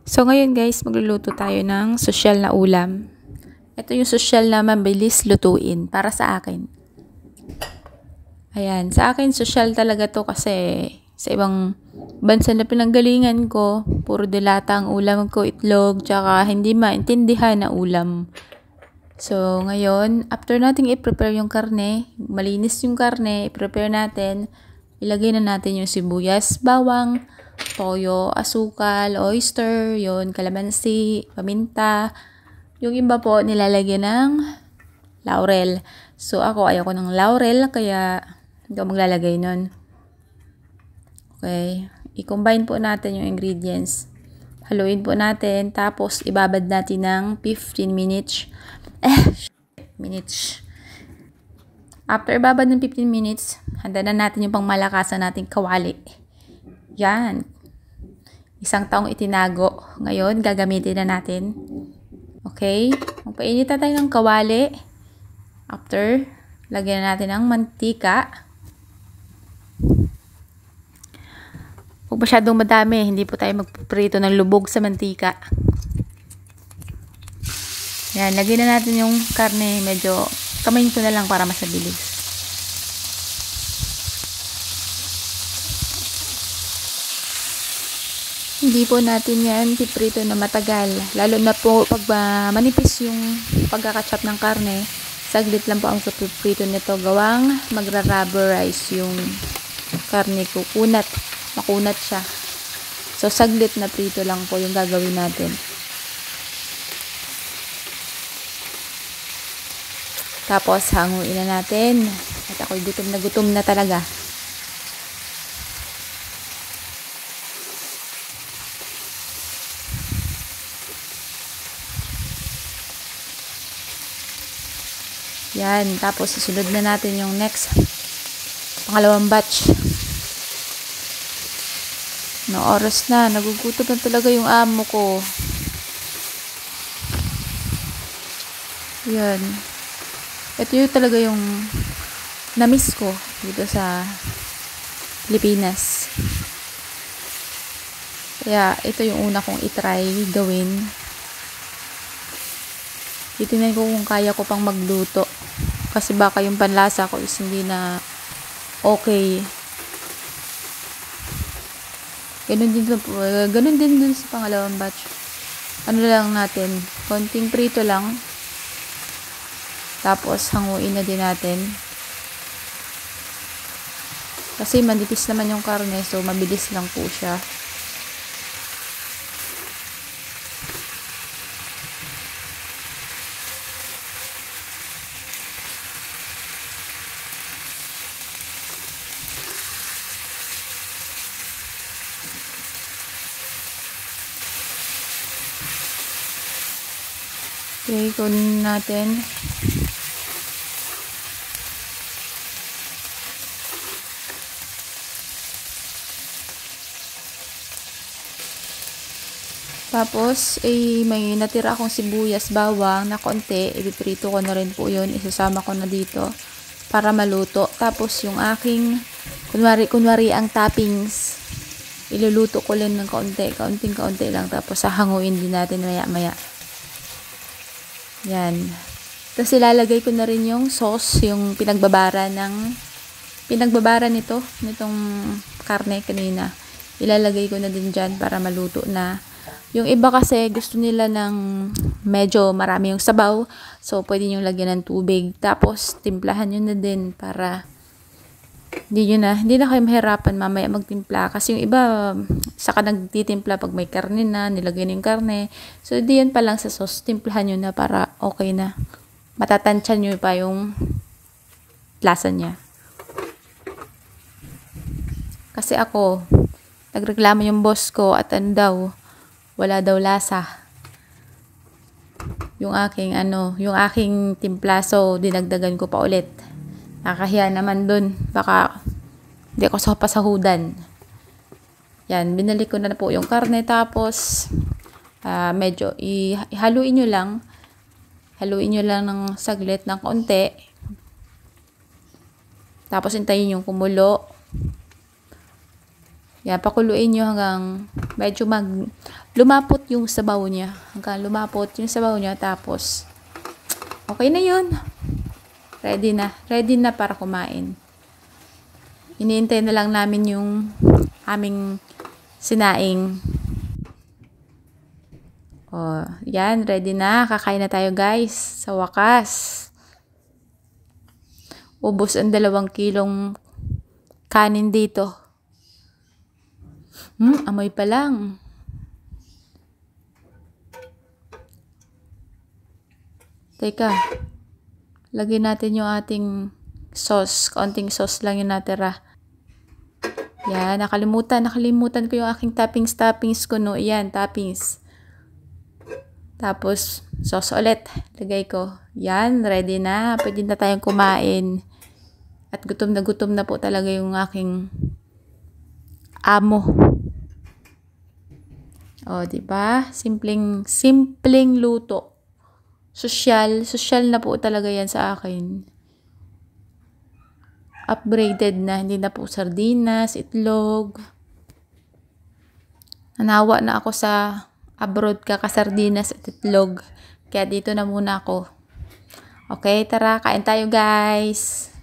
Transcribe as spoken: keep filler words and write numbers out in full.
So ngayon guys, magluluto tayo ng sosyal na ulam. Ito yung sosyal na mabilis lutuin para sa akin. Ayan, sa akin sosyal talaga to kasi sa ibang bansa na pinanggalingan ko, puro dilata ang ulam ko, itlog, tsaka hindi maintindihan na ulam. So ngayon, after nating i-prepare yung karne, malinis yung karne, i-prepare natin, ilagay na natin yung sibuyas, bawang, toyo, asukal, oyster, yon, kalamansi, paminta. Yung iba po nilalagyan ng laurel. So ako ayoko ng laurel kaya hindi ako maglalagay nun. Okay, i-combine po natin yung ingredients. Haluin po natin tapos ibabad natin ng fifteen minutes. Eh, minutes. After ibabad ng fifteen minutes, handa na natin yung pangmalakasan nating kawali. Yan. Isang taong itinago. Ngayon, gagamitin na natin. Okay? Magpainit na tayo ng kawali. After, lagyan na natin ng mantika. Huwag masyadong madami. Hindi po tayo magprito ng lubog sa mantika. Yan. Lagyan na natin yung karne. Medyo kamayin ko na lang para mas mabilis. Hindi po natin yan piprito na matagal. Lalo na po pag uh, manipis yung pagkakachop ng karne, saglit lang po ang piprito nito. Gawang magra-rubberize yung karne ko. Kunat. Makunat siya. So, saglit na prito lang po yung gagawin natin. Tapos, hanguin na natin. At ako'y gutom na gutom na talaga. Yan. Tapos, susunod na natin yung next. Pangalawang batch. No, oras na. Nagugutom na talaga yung amo ko. Yan. Ito yung talaga yung na-miss ko dito sa Pilipinas. Kaya, ito yung una kong itry gawin. Titingnan ko kung kaya ko pang magluto. Kasi baka yung panlasa ko is hindi na okay. Ganun din, ganun din dun sa pangalawang batch. Ano lang natin, konting prito lang. Tapos, hanguin na din natin. Kasi manipis naman yung karne, so mabilis lang po siya. Okay, kunin natin. Tapos, eh, may natira akong sibuyas, bawang na konti. Ipiprito ko na rin po yun. Isasama ko na dito para maluto. Tapos, yung aking, kunwari, kunwari ang toppings, iluluto ko lang ng kaunti. Kaunting kaunti lang. Tapos, sahanguin din natin maya-maya. Yan. Tapos, ilalagay ko na rin yung sauce, yung pinagbabara ng, pinagbabara nito, nitong karne kanina. Ilalagay ko na din dyan para maluto na. Yung iba kasi gusto nila ng medyo marami yung sabaw. So, pwede nyo lagyan ng tubig. Tapos, timplahan nyo na din para hindi nyo na, hindi na kayo mahirapan mamaya magtimpla. Kasi yung iba, saka nagtitimpla pag may karne na, nilagay na yung karne. So, di yan pa lang sa sauce. Timplahan nyo na para okay na. Matatansyan nyo pa yung lasa niya. Kasi ako, nagreklamo yung boss ko at ano daw, wala daw lasa. Yung aking ano, yung aking timpla, so dinagdagan ko pa ulit. Nakakahiya naman dun. Baka hindi ako sa pasahudan. Yan, binalik ko na po yung karne tapos uh, medyo ihaluin nyo lang. Haluin nyo lang ng saglit ng konti. Tapos hintayin yung kumulo. Yan, pakuluin nyo hanggang medyo mag lumapot yung sabaw niya. Hanggang lumapot yung sabaw niya. Tapos, okay na yun. Ready na. Ready na para kumain. Iniintay na lang namin yung aming sinaing. Oh, yan. Ready na. Kakain na tayo guys. Sa wakas. Ubos ang dalawang kilong kanin dito. Hmm, amoy pa lang. Teka. Lagyan natin yung ating sauce. Kaunting sauce lang yung natira. Yan, nakalimutan. Nakalimutan ko yung aking toppings-toppings ko, no. Yan, toppings. Tapos, sauce ulit. Lagay ko. Yan, ready na. Pwede na tayong kumain. At gutom na gutom na po talaga yung aking amo. O, diba? Simpleng, simpleng luto. Social, social na po talaga yan sa akin. Upgraded na, hindi na po sardinas, itlog. Nanawa na ako sa abroad kakasardinas at itlog. Kaya dito na muna ako. Okay, tara, kain tayo guys.